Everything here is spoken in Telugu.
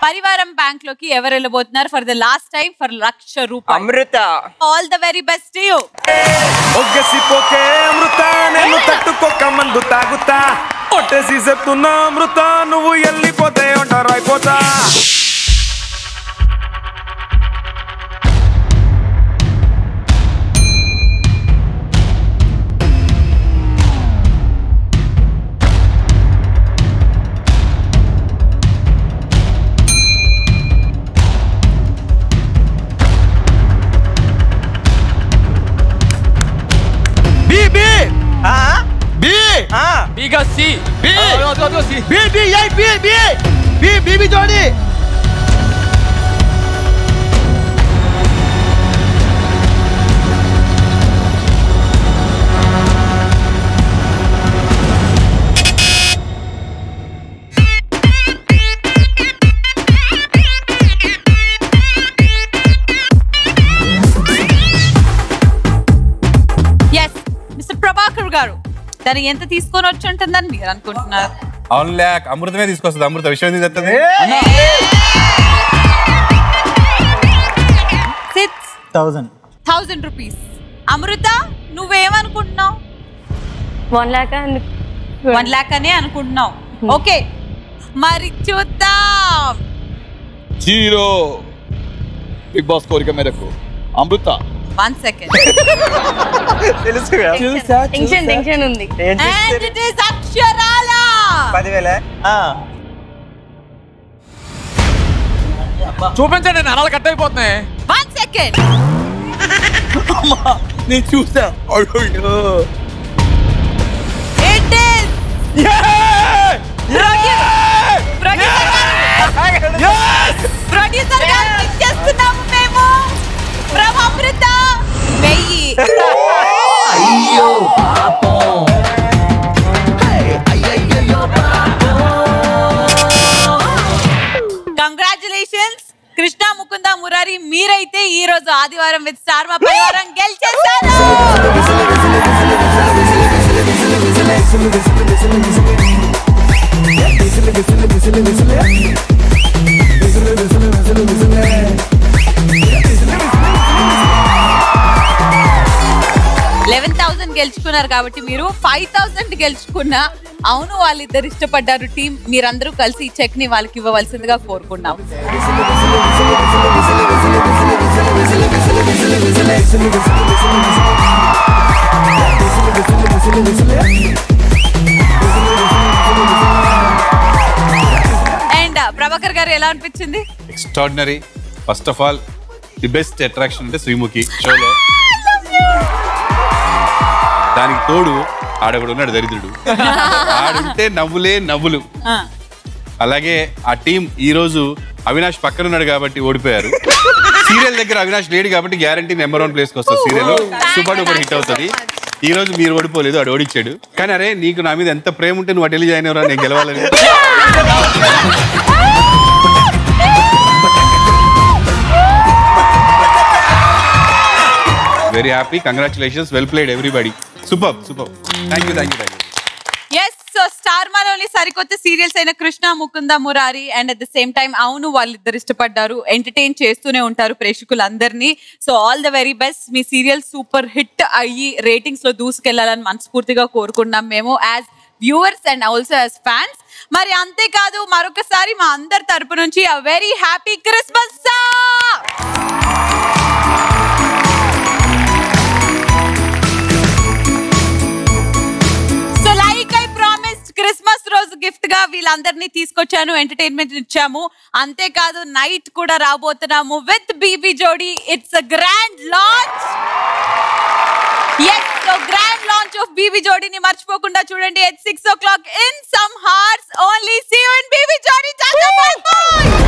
పరివారం బ్యాంక్ లోకి ఎవరు వెళ్ళబోతున్నారు for the last time for 1,00,000 రూపాయలు? Amrutha. All the very best to you. ఒగ్గసిపోకే అమృత నేను తట్టుకోక మందు తాగుతా ఒట్టేసి చెప్తున్నా అమృత నువ్వు వెళ్ళిపోతే ఒంటరైపోతా. జోడి మిస్టర్ ప్రభాకర్ గారు దాన్ని ఎంత తీసుకొని వచ్చి ఉంటుందని మీరు అనుకుంటున్నారు? 1 lakh అమృతమే తీసుకొస్తుంది. అమృత విషయం ఏం చెప్తుంది? 6,000 రూపీస్. అమృత నువ్వేమనుకుంటున్నావు? 1 lakh అనే అనుకుంటున్నావు. ఓకే మరి చూద్దాం. 0 బిగ్ బాస్ కోరిక మేరకు అమృత 1 second. టెన్షన్ ఉంది. And it is అక్షరాల 10,000. చూపించండి నరాలు కట్ అయిపోతున్నాయి. 1 second. నేను చూసా. It is ప్రొడ్యూసర్ గారు ఇచ్చేస్తున్నాము మేము ఫ్రమ్ అమృత 1000. అయ్యో పాపం కంగ్రాచులేషన్స్ కృష్ణ ముకుంద మురారి, మీరైతే ఈ రోజు ఆదివారం విత్ స్టార్ మా పరివారం గెలిచేశారు. గెలుచుకున్నారు కాబట్టి మీరు 5,000 గెలుచుకున్నా. అవును వాళ్ళిద్దరు ఇష్టపడ్డారు టీం, మీరందరూ కలిసి ఈ చెక్ ని వాళ్ళకి ఇవ్వవలసిందిగా కోరుకున్నాం. అండ్ ప్రభాకర్ గారు ఎలా అనిపించింది? Extraordinary. First of all the best attraction అంటే శ్రీముఖి షోలో. దానికి తోడు ఆడగడు ఉన్నాడు దరిద్రుడు, ఆడుంటే నవ్వులే నవ్వులు. అలాగే ఆ టీం ఈ రోజు అవినాష్ పక్కన ఉన్నాడు కాబట్టి ఓడిపోయారు. సీరియల్ దగ్గర అవినాష్ లేడు కాబట్టి గ్యారంటీ నెంబర్ 1 ప్లేస్కి వస్తుంది. సీరియల్ సూపర్ డూపర్ హిట్ అవుతుంది. ఈ రోజు మీరు ఓడిపోలేదు, ఆడు ఓడిచ్చాడు. కానీ అరే నీకు నా మీద ఎంత ప్రేమ ఉంటే నువ్వు అటెలి జాయిన్ అవ్వరా, నేను గెలవాలని. Very happy. Congratulations. Well played everybody. Super super. Thank you thank you thank you. Yes, so star మాలోని సరికొత్త సీరియల్స్ అయిన Krishna Mukunda Murari and at the same time అవును వాళ్ళిద్దరు ఇష్టపడ్డారు, ఎంటర్టైన్ చేస్తూనే ఉంటారు ప్రేక్షకులందరినీ. So all the very best. మీ సీరియల్ సూపర్ హిట్ అయ్యి రేటింగ్స్ లో దూసుకెళ్లాలని మనస్ఫూర్తిగా కోరుకున్నాం మేము as viewers and also as fans. మరి అంతేకాదు మరొకసారి మా అందరి తరపు నుంచి a very happy Christmas. Christmas రోజు గిఫ్ట్ గా వీళ్ళందరినీ తీసుకొచ్చాను, ఎంటర్టైన్మెంట్ ఇచ్చాము. అంతేకాదు నైట్ కూడా రాబోతున్నాము with BB Jodi. It's a grand launch. yes, so grand launch of BB జోడిని మర్చిపోకుండా చూడండి at 6 o'clock in some hearts only. See you in BB జోడి. Bye bye.